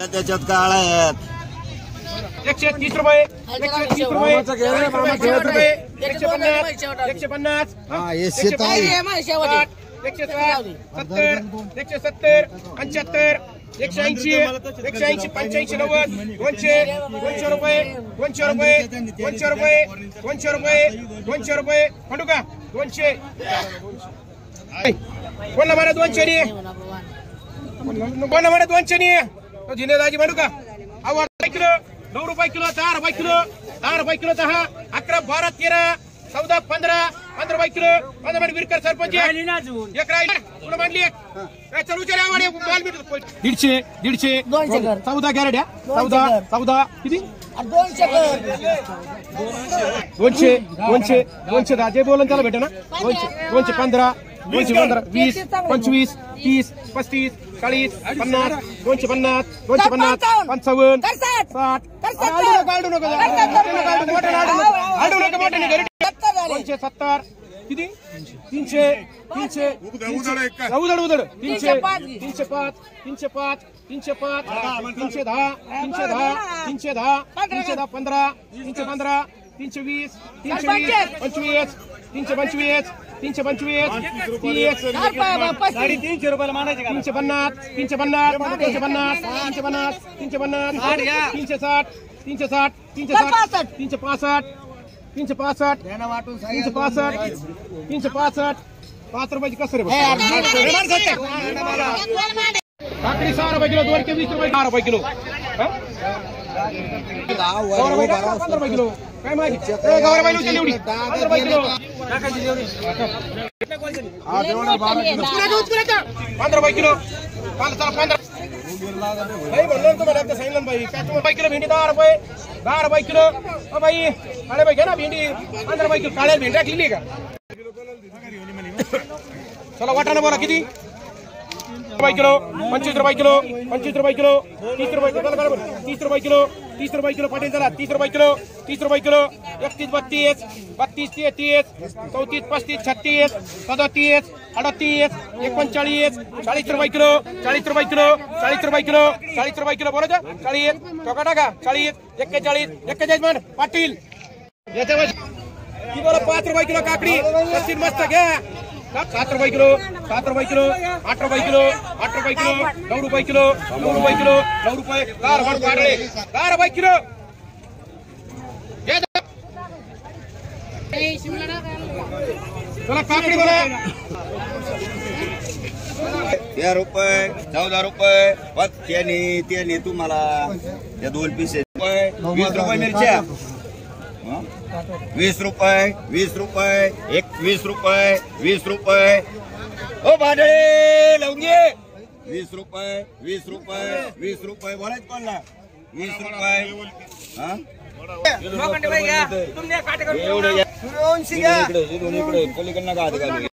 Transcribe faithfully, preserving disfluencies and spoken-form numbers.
त्याच्यात काळा आहेत एकशे तीस रुपये एकशे तीस रुपये एकशे रुपये एकशे पन्नास एकशे पन्नास एकशे साठ एकशे साठ सत्तर एकशे सत्तर पंच्याहत्तर एकशे ऐंशी एकशे ऐंशी पंच्याऐंशी नव्वद दोनशे दोनशे रुपये दोनशे रुपये दोनशे रुपये दोनशे रुपये दोनशे रुपये म्हणू का दोनशे कोणला म्हणा दोनशे नी कोणला म्हणा दोनशे नी जिनेदाजी म्हणू का आवड किलो नऊ रुपये किलो दहा रुपये किलो दहा रुपये किलो दहा अकरा बारा तेरा चौदा पंधरा पंधरा रुपये किलो पंधरा मिनिट विरकर सरपंच एक राहील तुला मांडली चलू चला दीडशे दीडशे चौदा कॅरेट आहे चौदा चौदा किती दोनशे दोनशे दोनशे दहा जे बोलन त्याला भेटे ना दोनशे दोनशे पंधरा दोनशे पंधरा वीस पंचवीस तीस पस्तीस चाळीस पन्नास दोनशे पन्नास दोनशे पन्नास पंचावन्न साठ काढू नका दोनशे सत्तर किती तीनशे तीनशे उधड उधड तीनशे तीनशे पाच तीनशे पाच तीनशे पाच तीनशे दहा तीनशे दहा तीनशे दहा तीनशे दहा पंधरा तीनशे पंधरा तीनशे वीस तीनशे वीस पंचवीस तीनशे पंचवीस तीनशे पंचवीस तीस साडेतीनशे रुपयाला मानायचे तीनशे पन्नास तीनशे पन्नास तीनशे पन्नास तीनशे पन्नास तीनशे पन्नास तीनशे साठ तीनशे साठ तीनशे साठ तीनशे पासष्ट तीनशे पासष्ट तीनशे पासष्ट तीनशे पासष्ट पाच रुपयाची कसं रे काकडी सहा रुपये किलो दोनशे वीस रुपये दहा रुपये किलो पंधरा रुपये किलो काय माहिती गौरबाई एवढी पंधरा रुपये किलो पंधरा रुपये किलो पंधरा पंधरा भाई म्हणलं तुम्हाला आता सांगितलं भाई काय तुम्हाला रुपये किलो भेंडी दहा रुपये दहा रुपये किलो भाई काळे भाई घ्या ना भेंडी पंधरा रुपये किलो काळ्या भेंडी टाकली का चला वाटाणा बोला किती रुपये किलो पंचवीस रुपये किलो पंचवीस रुपये किलो तीस रुपये किलो तीस रुपये किलो तीस रुपये किलो पाटील चला तीस रुपये किलो तीस रुपये किलो एकतीस बत्तीस बत्तीस तेहतीस चौतीस पस्तीस छत्तीस सदतीस अडतीस एकोणचाळीस चाळीस रुपये किलो चाळीस रुपये किलो चाळीस रुपये किलो चाळीस रुपये किलो बोलायचं चाळीस टोका टाका चाळीस एक्केचाळीस एक्केचाळीस म्हण पाटील याच्यावर की बोला पाच रुपये किलो काकडी पस्तीस मस्त घ्या सात रुपये किलो सात रुपये किलो आठ रुपये किलो आठ रुपये किलो नऊ रुपये किलो नऊ रुपये किलो नऊ रुपये दहा रुपये काढले दहा रुपये किलो चला काकडी बोला तेरा रुपये चौदा रुपये बघ त्याने त्याने तुम्हाला त्या दोन पीस रुपये वीस रुपये मिरच्या वीस रुपये वीस रुपये एकवीस रुपये वीस रुपये ओ भाडळे लवंगे वीस रुपये वीस रुपये वीस रुपये बोलायच कोणला वीस रुपये हा